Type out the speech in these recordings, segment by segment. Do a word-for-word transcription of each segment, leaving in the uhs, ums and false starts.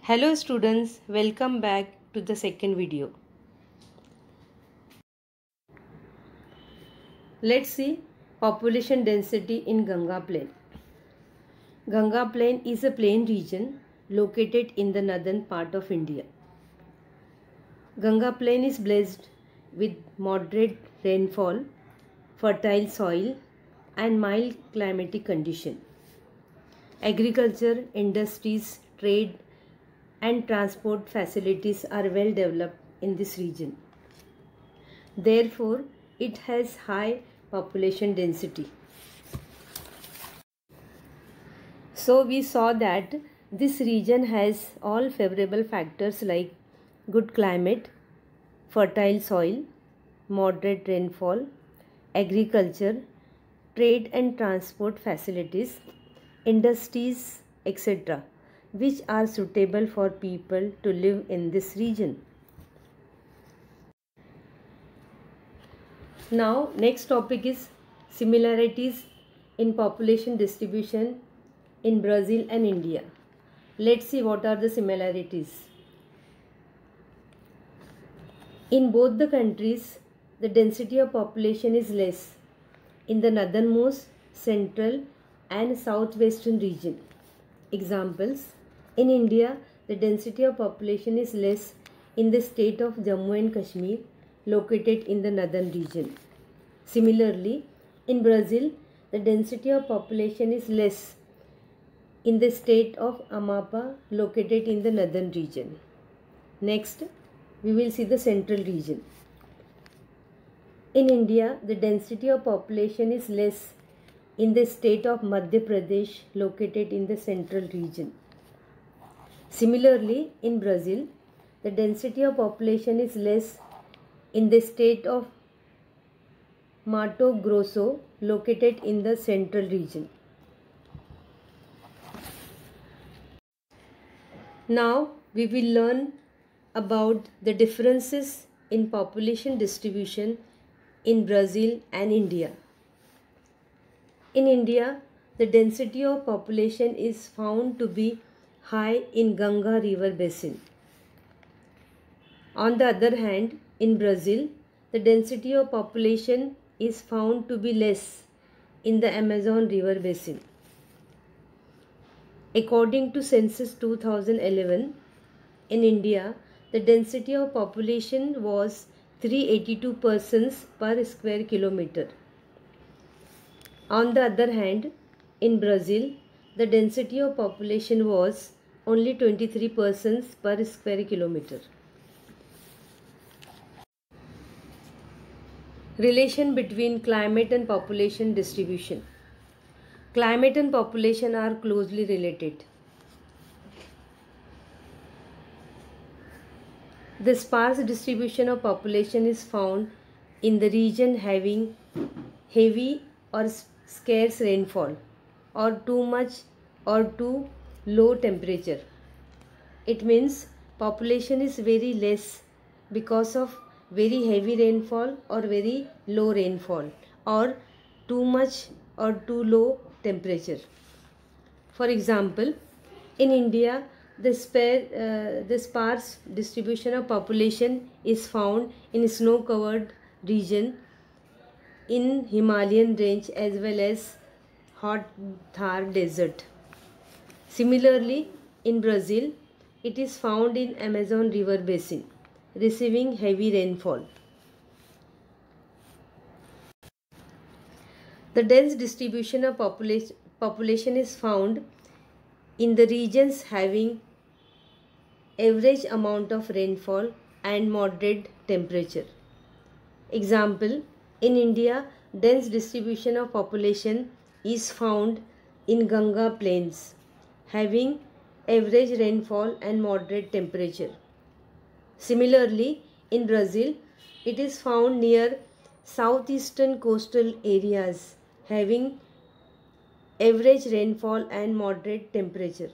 Hello students, welcome back to the second video. Let's see population density in Ganga Plain. Ganga Plain is a plain region located in the northern part of India. Ganga Plain is blessed with moderate rainfall, fertile soil and mild climatic condition. Agriculture, industries, trade and transport facilities are well developed in this region. Therefore, it has high population density. So we saw that this region has all favorable factors like good climate, fertile soil, moderate rainfall, agriculture, trade and transport facilities, industries, et cetera, which are suitable for people to live in this region. Now, next topic is similarities in population distribution in Brazil and India. Let's see what are the similarities. In both the countries, the density of population is less in the northernmost, central and southwestern region. Examples: in India, the density of population is less in the state of Jammu and Kashmir, located in the northern region. Similarly, in Brazil, the density of population is less in the state of Amapá, located in the northern region. Next, we will see the central region. In India, the density of population is less in the state of Madhya Pradesh, located in the central region. Similarly, in Brazil, the density of population is less in the state of Mato Grosso, located in the central region. Now, we will learn about the differences in population distribution in Brazil and India. In India, the density of population is found to be high in Ganga river basin. On the other hand, in Brazil, the density of population is found to be less in the Amazon river basin. According to Census two thousand eleven, in India, the density of population was three hundred eighty-two persons per square kilometer. On the other hand, in Brazil, the density of population was only twenty-three persons per square kilometer. Relation between climate and population distribution. Climate and population are closely related. The sparse distribution of population is found in the region having heavy or scarce rainfall, or too much or too low temperature. It means population is very less because of very heavy rainfall or very low rainfall, or too much or too low temperature. For example, in India, the, spare, uh, the sparse distribution of population is found in snow-covered region in Himalayan range as well as hot Thar desert. Similarly, in Brazil, it is found in Amazon river basin, receiving heavy rainfall. The dense distribution of population, population is found in the regions having average amount of rainfall and moderate temperature. Example, in India, dense distribution of population is found in Ganga plains, having average rainfall and moderate temperature. Similarly, in Brazil, it is found near southeastern coastal areas, having average rainfall and moderate temperature.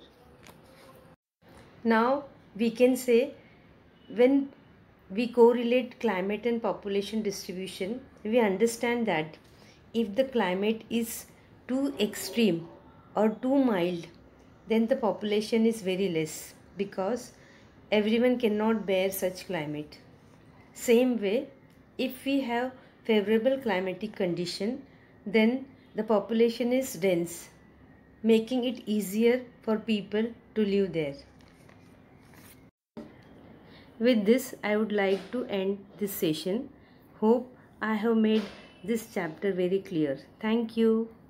Now, we can say when we correlate climate and population distribution, we understand that if the climate is too extreme or too mild, then the population is very less. because everyone cannot bear such climate. Same way, if we have favorable climatic condition, then the population is dense, making it easier for people to live there. With this, I would like to end this session. Hope I have made this chapter very clear. Thank you.